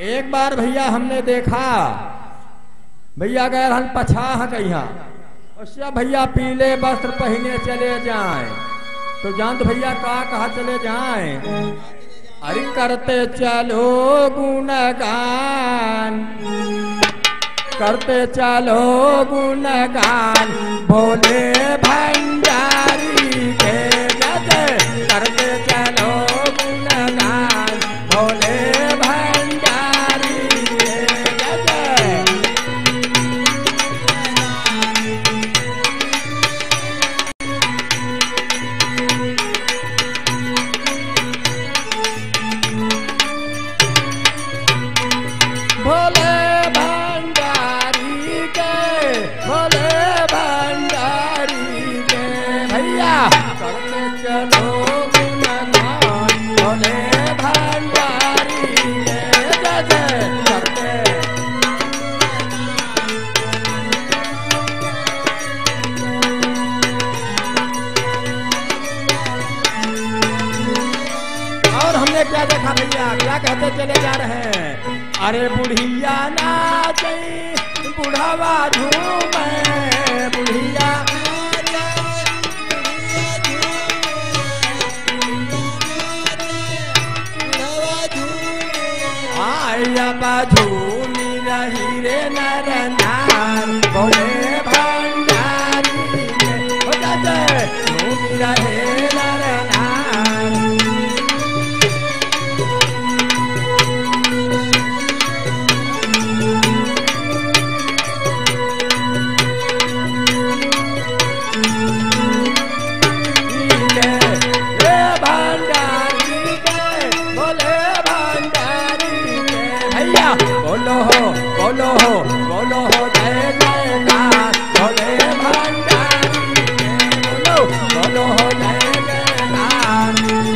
एक बार भैया हमने देखा, भैया गए हन पछा कहिया, उससे भैया पीले वस्त्र पहने चले जाएं, तो जानते भैया कहा चले जाएं? अरे करते चलो गुणगान, करते चलो गुणगान, भोले भंडारी के जय, करते चलो गुणगान, भोले भंडारी के जय। भोले भंडारी के, भोले भंडारी के भैया करते चलो गुणगान, भोले भंडारी के जय जय करते। और हमने क्या देखा भैया, क्या कहते चले जा रहे हैं? अरे बुढ़िया नाचे बुढ़ावा झूमे, बुढ़िया आया झूमी रही रे नर नार, भोले भंडारी हो जाते झूमी रहे नर नार। बोलो हो बोलो हो जय जयकार, भोले भंडारी के बोलो, बोलो हो जय जयकार।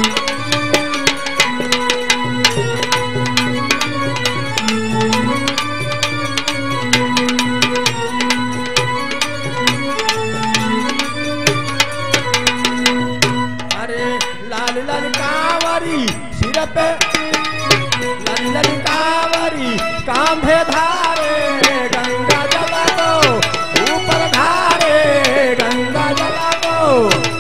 अरे लाल लाल कांवरी सिर पे, लाल लाल कांवरी कांधे धारे, गंगा जला को ऊपर धारे, गंगा जला को।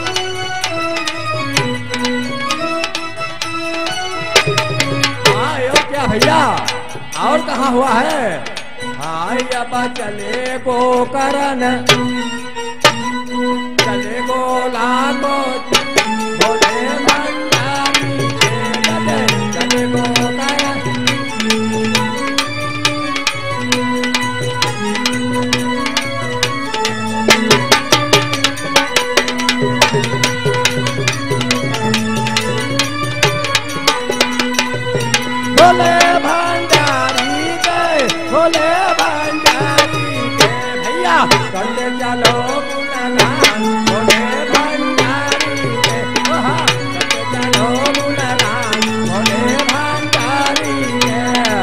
आयो क्या भैया, और कहाँ हुआ है? हाय अब चले गोकरण, चले गोला को भोले भंडारी के जय, चले गोकरण। भोले भंडारी के, भोले भंडारी के भैया करते चलो गुणगान, भोले भंडारी के करते चलो गुणगान, भोले भंडारी के।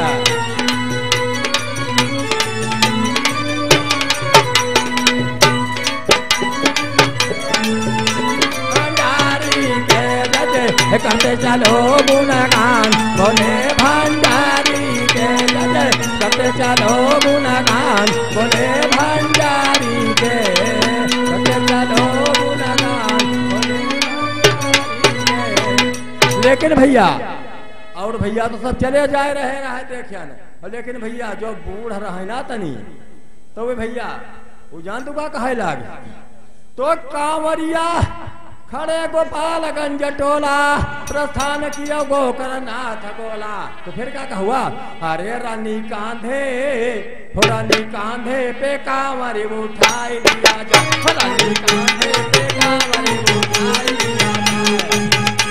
भंडारी के जय करते चलो गुणगान, भोले भंडारी के जय करते चलो गुणगान, भोले भंडारी के करते चलो गुणगान, भोले भंडारी के। लेकिन भैया और भैया तो सब चले जाए रहे देखिए न, लेकिन भैया जो बूढ़ रहे ना तनी, तो वे भैया वो जान तू का कहे लाग, तो कांवरिया खड़े गोपालगंज टोला, प्रस्थान किया गोकर्णनाथ गोला। तो फिर क्या हुआ? अरे रानी कांधे, हो रानी कांधे पे कांवरी उठाई लिया जा, रानी कांधे पे कांवरी उठाई लिया जा।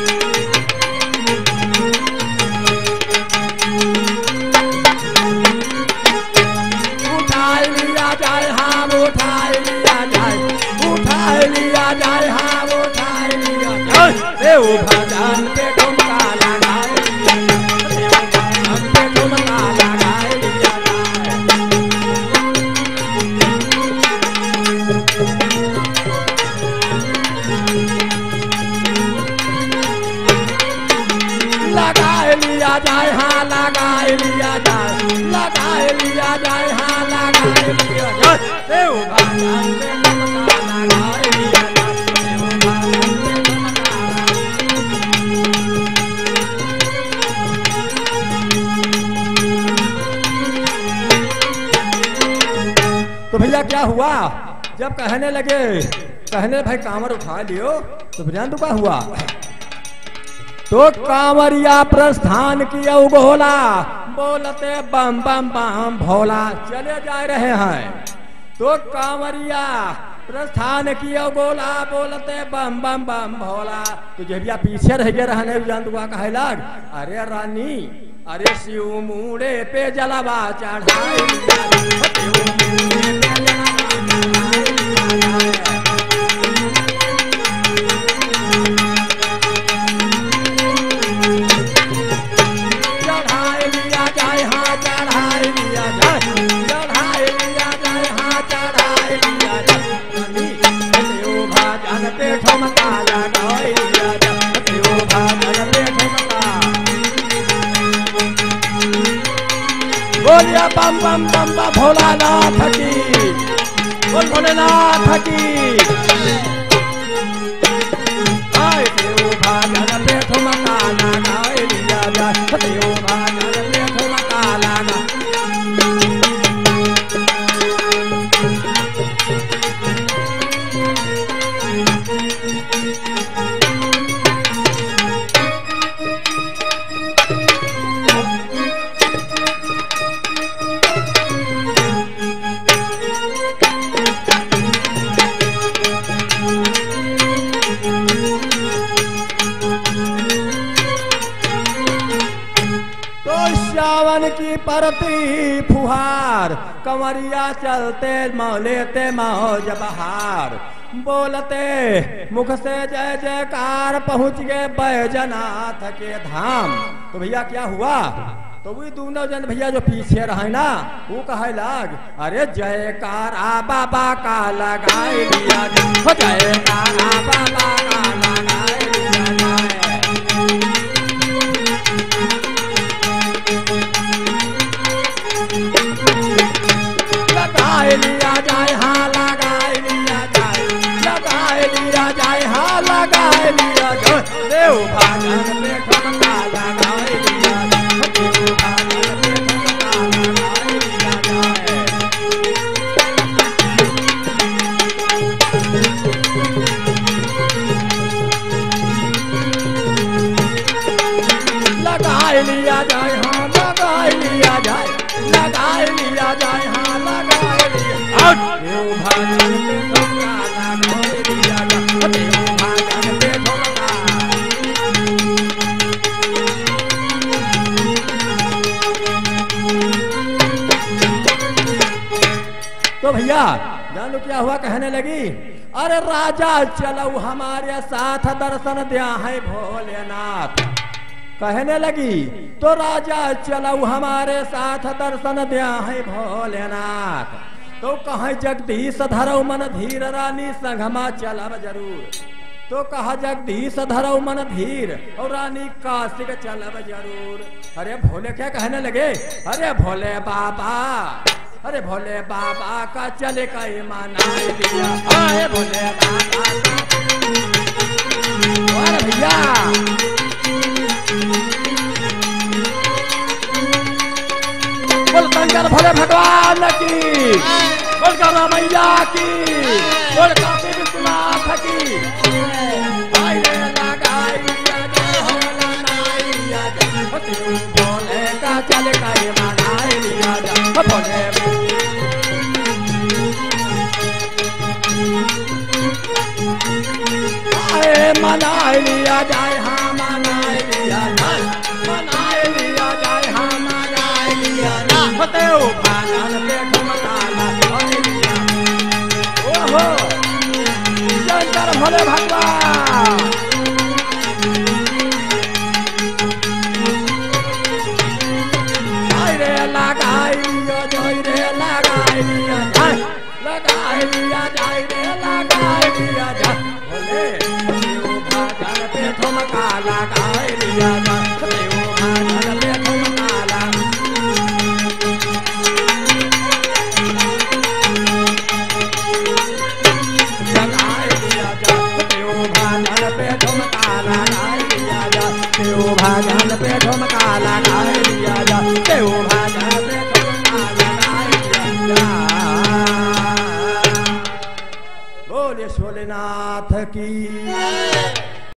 उठाई लिया जाए हाँ, उठाई लिया जाए, उठाई लिया जाए हाँ, उठाई लिया जाए। देव भजन पे ठुमका लगाए लिया जाए, भजन पे ठुमका लगाए लिया जाए। हाँ लगाए लिया जाए, लगाए लिया जाए, हाँ लगाए लिया जाए, देव भाजन पे ठुमका लगाए लिया जाए, देव भाजन पे ठुमका। तो भैया क्या हुआ, जब कहने लगे, कहने भाई कांवर उठा लियो, तो जान तो क्या हुआ, तो कांवरिया प्रस्थान किया गोला, बोलते बम बम बम भोला, चले जा रहे हैं। तो कांवरिया प्रस्थान किया गोला, बोलते बम बम बम भोला। तो जब या पीछे रह गए रहने जान दुआ कहे लग, अरे रानी अरे शिव मूड़े पे जलावा चढ़ाई, बोलिया बम बम बम बम भोलानाथ की, बोल भोलेनाथ की। आए देव भाजन पे ठुमका लगाए लिया जाए, देव भाजन पे ठुमका लगा। सावन की परती फुहार, कंवरिया चलते लेते मौज बहार, बोलते मुख से जय जयकार, पहुंच गए बैजनाथ के धाम। तो भैया क्या हुआ, तो वही दोनों जन भैया जो पीछे रहे ना, वो कहे लाग, अरे जयकारा बाबा का लगाए लिया, जयकारा बाबा का लगाए लिया जाए, लगाए लिया जाए, हाँ लगाए लिया जाए, लगाए लिया जाए, हाँ लगाए लिया जाए, देव भाजन पे ठुमका लगाए लिया जाए, देव भाजन पे ठुमका लगाए लिया जाए। लगाए लिया जाए, हाँ लगाए लिया जाए, लगाए लिया जाए, हाँ लगाए लिया, देव भाजन पे ठुमका लगाए लिया जाए, देव भाजन पे ठुमका। तो भैया जानो क्या हुआ, कहने लगी, अरे राजा चलो हमारे साथ दर्शन दिया है भोलेनाथ। कहने लगी, तो राजा चलो हमारे साथ दर्शन दिया है भोलेनाथ। तो कहे जगदीश धरौ मन धीर, रानी संगमा चलब जरूर। तो कहा जगदीश धरौ मन धीर, और रानी काशी के चलब जरूर। अरे भोले क्या कहने लगे, अरे भोले बाबा, अरे भोले बाबा का चले का मनाए लिया, अरे भोले बाबा का भैया। बोल शंकर भोले भगवान की, बोल गौरा मैया की, बोल काशी विश्वनाथ की। भोले का चले का मनाए लिया जा, भोले मनाए लिया जाए, हाँ मनाए लिया जाए, मनाए लिया जाए, हाँ मनाए लिया जाए, देव भाजन पे ठुमका लगाए लिया। ओहो शंकर भोले भगवान। लगाए लिया जाए रे, लगाए लिया जाए, लगाए लिया जाए रे, लगाए लिया जाए, भोले देव भाजन पे ठुमका लगाए लिया जाए, देव भाजन पे ठुमका देव भजन पे ठुमका लगाए दिया जा, देव भजन पे ठुमका लगाए दिया जा। बोले भोलेनाथ की।